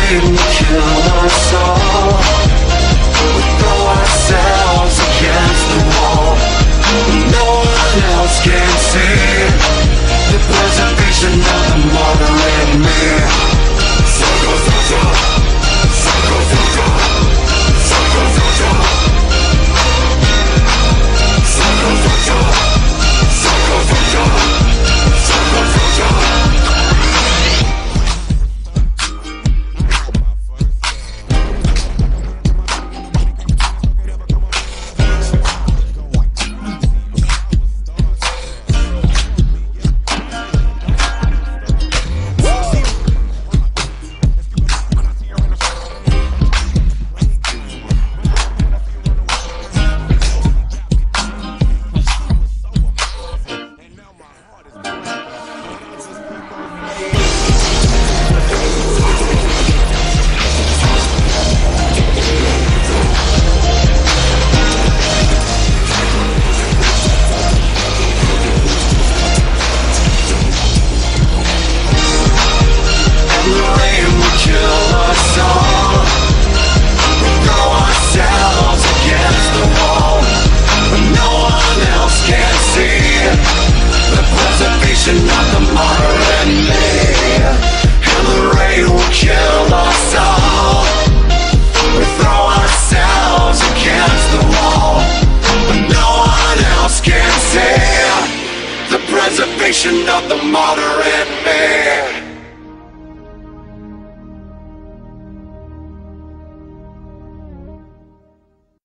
rain will kill us all. We throw ourselves against the wall, but no one else can see the preservation of the martyr in me. Sucker, sucker, sucker, sucker, sucker, sucker, sucker, sucker, sucker, sucker, sucker, sucker. Preservation of the martyr in me.